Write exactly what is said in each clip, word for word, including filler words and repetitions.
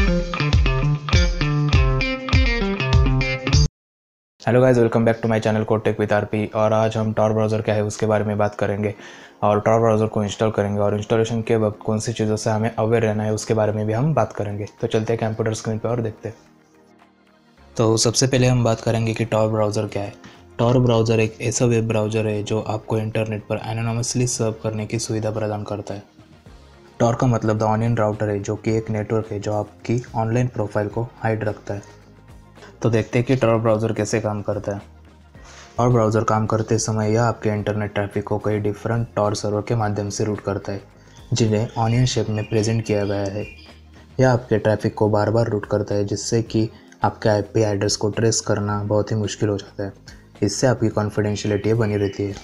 Hello guys, welcome back to my channel code tech with RP. और आज हम Tor browser क्या है उसके बारे में बात करेंगे और टॉर ब्राउज़र को इंस्टॉल करेंगे और इंस्टॉलेशन के वक्त कौन सी चीज़ों से हमें अवेयर रहना है उसके बारे में भी हम बात करेंगे। तो चलते हैं कंप्यूटर स्क्रीन पर और देखते हैं। तो सबसे पहले हम बात करेंगे कि टॉर ब्राउज़र क्या है। टॉर ब्राउज़र एक ऐसा वेब ब्राउज़र है जो आपको इंटरनेट पर एनोनिमसली सर्व करने की सुविधा प्रदान करता है। टॉर का मतलब द ऑनियन राउटर है, जो कि एक नेटवर्क है जो आपकी ऑनलाइन प्रोफाइल को हाइड रखता है। तो देखते हैं कि टॉर ब्राउज़र कैसे काम करता है। टॉर ब्राउज़र काम करते समय यह आपके इंटरनेट ट्रैफिक को कई डिफरेंट टॉर सर्वर के माध्यम से रूट करता है, जिन्हें ऑनियन शेप में प्रेजेंट किया गया है। यह आपके ट्रैफिक को बार बार रूट करता है, जिससे कि आपके आईपी एड्रेस को ट्रेस करना बहुत ही मुश्किल हो जाता है। इससे आपकी कॉन्फिडेंशियलिटी बनी रहती है।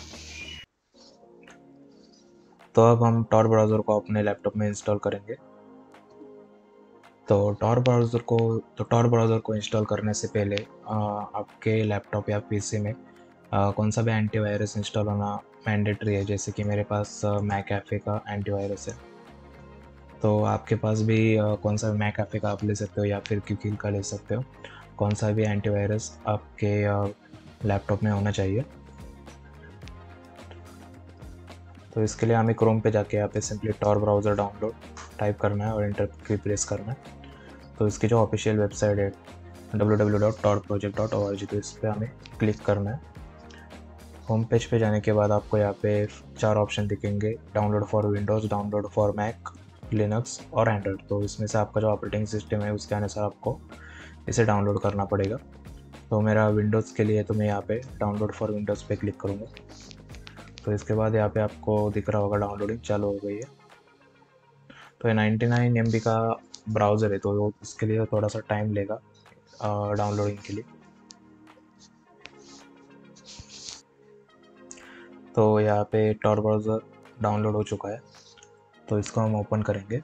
तो अब हम टॉर ब्राउज़र को अपने लैपटॉप में इंस्टॉल करेंगे। तो टॉर ब्राउज़र को तो टॉर ब्राउज़र को इंस्टॉल करने से पहले आ, आपके लैपटॉप या पीसी में आ, कौन सा भी एंटीवायरस इंस्टॉल होना मैंडेटरी है। जैसे कि मेरे पास मैकएफे का एंटीवायरस है, तो आपके पास भी आ, कौन सा भी मैकएफे का आप ले सकते हो या फिर क्यूकिल का ले सकते हो। कौन सा भी एंटीवायरस आपके लैपटॉप में होना चाहिए। तो इसके लिए हमें क्रोम पे जाके यहाँ पे simply Tor browser download type करना है और इंटर की प्रेस करना है। तो इसकी जो ऑफिशियल वेबसाइट है W W W dot Tor project dot O R G, तो इस पर हमें क्लिक करना है। होम पेज पे जाने के बाद आपको यहाँ पे चार ऑप्शन दिखेंगे: download for Windows, download for Mac, Linux और एंड्रॉयड। तो इसमें से आपका जो ऑपरेटिंग सिस्टम है उसके अनुसार आपको इसे डाउनलोड करना पड़ेगा। तो मेरा विंडोज़ के लिए तो मैं यहाँ पे डाउनलोड फॉर विंडोज़ पे क्लिक करूँगा। तो इसके बाद यहाँ पे आपको दिख रहा होगा डाउनलोडिंग चालू हो गई है। तो ये नाइन्टी नाइन एम बी का ब्राउज़र है, तो इसके लिए थोड़ा सा टाइम लेगा डाउनलोडिंग के लिए। तो यहाँ पे टॉर ब्राउज़र डाउनलोड हो चुका है, तो इसको हम ओपन करेंगे।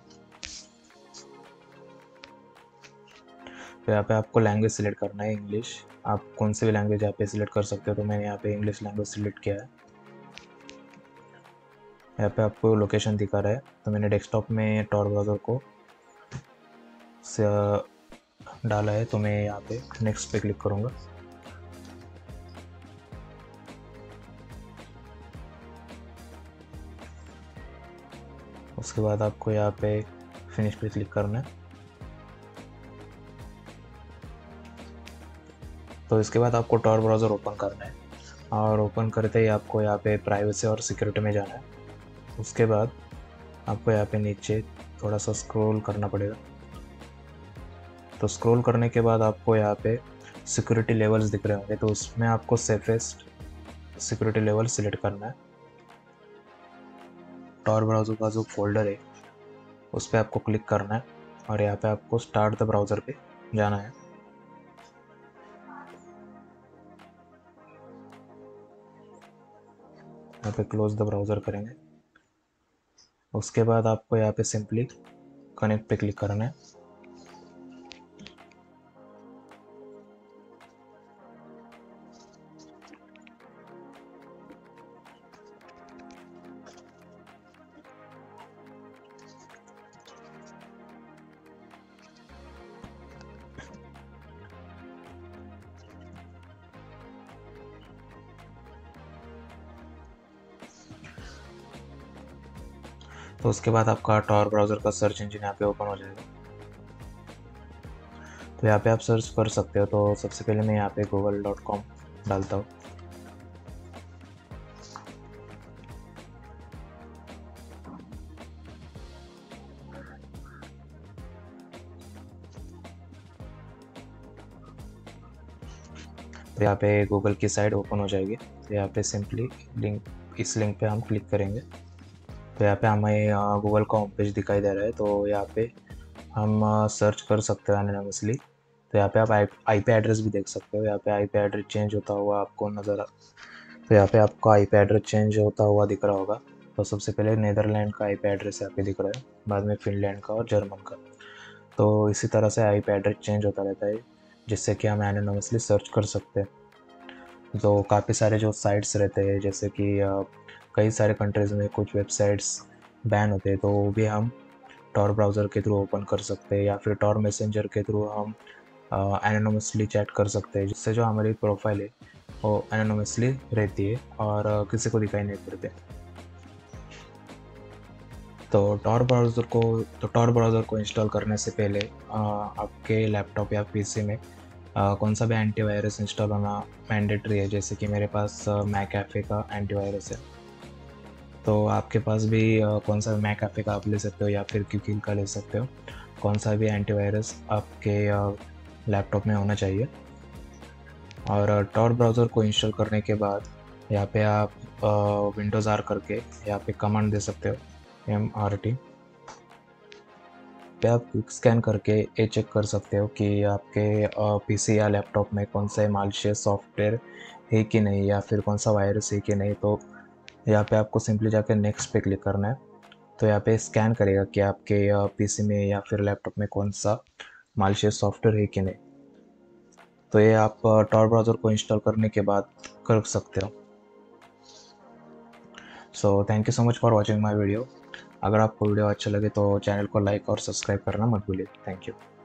तो यहाँ पे आपको लैंग्वेज सिलेक्ट करना है, इंग्लिश। आप कौन सी भी लैंग्वेज यहाँ पे सिलेक्ट कर सकते हो, तो मैंने यहाँ पे इंग्लिश लैंग्वेज सिलेक्ट किया है। यहाँ पे आपको लोकेशन दिखा रहा है, तो मैंने डेस्कटॉप में टॉर ब्राउज़र को डाला है। तो मैं यहाँ पे नेक्स्ट पे क्लिक करूँगा। उसके बाद आपको यहाँ पे फिनिश पे क्लिक करना है। तो इसके बाद आपको टॉर ब्राउज़र ओपन करना है और ओपन करते ही आपको यहाँ पे प्राइवेसी और सिक्योरिटी में जाना है। उसके बाद आपको यहाँ पे नीचे थोड़ा सा स्क्रॉल करना पड़ेगा। तो स्क्रॉल करने के बाद आपको यहाँ पे सिक्योरिटी लेवल्स दिख रहे होंगे, तो उसमें आपको सेफेस्ट सिक्योरिटी लेवल सिलेक्ट करना है। टॉर ब्राउज़र का जो फोल्डर है उस पर आपको क्लिक करना है और यहाँ पे आपको स्टार्ट द ब्राउज़र पे जाना है। यहाँ पे क्लोज द ब्राउज़र करेंगे। उसके बाद आपको यहाँ पे सिंपली कनेक्ट पे क्लिक करना है। तो उसके बाद आपका टॉर ब्राउज़र का सर्च इंजन यहाँ पे ओपन हो जाएगा। तो यहाँ पे आप सर्च कर सकते हो। तो सबसे पहले मैं यहाँ पे गूगल डॉट कॉम डालता हूँ। तो यहाँ पे गूगल की साइट ओपन हो जाएगी। तो यहाँ पे सिंपली लिंक इस लिंक पे हम क्लिक करेंगे। तो यहाँ पे हमें गूगल का होम पेज दिखाई दे रहा है। तो यहाँ पे हम सर्च कर सकते हैं एनोनिमसली। तो यहाँ पे आप आई पी एड्रेस भी देख सकते हो। यहाँ पे आई पी एड्रेस चेंज होता हुआ आपको नज़र आ तो यहाँ पे आपको आई पी एड्रेस चेंज होता हुआ दिख रहा होगा। तो सबसे पहले नीदरलैंड का आई पी एड्रेस यहाँ पे दिख रहा है, बाद में फिनलैंड का और जर्मन का। तो इसी तरह से आई पी एड्रेस चेंज होता रहता है, जिससे कि हम एनोनिमसली सर्च कर सकते हैं। तो काफ़ी सारे जो साइट्स रहते हैं, जैसे कि कई सारे कंट्रीज़ में कुछ वेबसाइट्स बैन होते हैं, तो वो भी हम टॉर ब्राउज़र के थ्रू ओपन कर सकते हैं, या फिर टॉर मैसेंजर के थ्रू हम एनोनिमसली चैट कर सकते हैं, जिससे जो हमारी प्रोफाइल है वो एनोनिमसली रहती है और uh, किसी को दिखाई नहीं पड़ते। तो टॉर ब्राउज़र को तो टॉर ब्राउज़र को इंस्टॉल करने से पहले uh, आपके लैपटॉप या पीसी में uh, कौन सा भी एंटीवायरस इंस्टॉल होना मैंडेटरी है। जैसे कि मेरे पास मैकएफे का एंटीवायरस है, तो आपके पास भी uh, कौन सा मैकएफे का आप ले सकते हो या फिर क्यूकिल का ले सकते हो। कौन सा भी एंटीवायरस आपके लैपटॉप में होना चाहिए। और टॉर ब्राउज़र को इंस्टॉल करने के बाद यहाँ पे आप विंडोज़ आर करके यहाँ पे कमांड दे सकते हो, एम आर टी पे आप क्विक स्कैन करके ये चेक कर सकते हो कि आपके पीसी या लैपटॉप में कौन सा मालिशियस सॉफ्टवेयर है कि नहीं, या फिर कौन सा वायरस है कि नहीं। तो यहाँ पे आपको सिंपली जाकर नेक्स्ट पे क्लिक करना है। तो यहाँ पे स्कैन करेगा कि आपके पीसी में या फिर लैपटॉप में कौन सा मालिशियस सॉफ्टवेयर है कि नहीं। तो ये आप टॉर ब्राउज़र को इंस्टॉल करने के बाद कर सकते हो। So thank you so much for watching my video. अगर आपको वीडियो अच्छा लगे तो चैनल को लाइक और सब्सक्राइब करना मत भूलिए। Thank you.